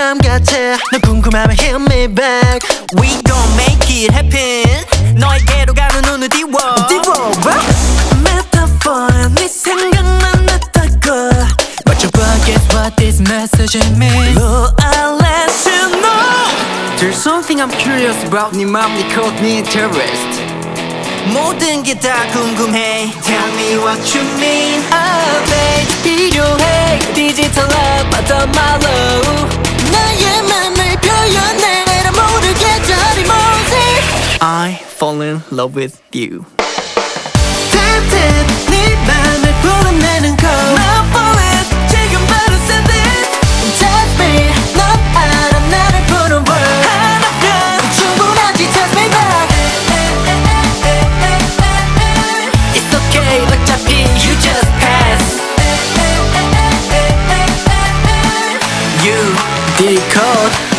마음 같아. 너 궁금하면 hit me back. We gon' make it happen. 너에게로 가는 눈을 띄워 Metaphor 네 생각만 났다고. But you forget what this message means. Oh, I'll let you know. There's something I'm curious about. 네 맘, 네 caught me interest. 모든 게 다 궁금해. Tell me what you mean. Ah, babe, 필요해. Digital love, 받아 my love. 나의 맘을 표현해. 나 모르게 저리 못해. I fall in love with you. Tap tap, 네 맘을 불어내는 거. Now for it, 지금 바로 send it. Touch me, 넌 알아 나를 부른 word. 하나가 충분하지, touch me back. It's okay, 어차피 you just pass. You did it cold.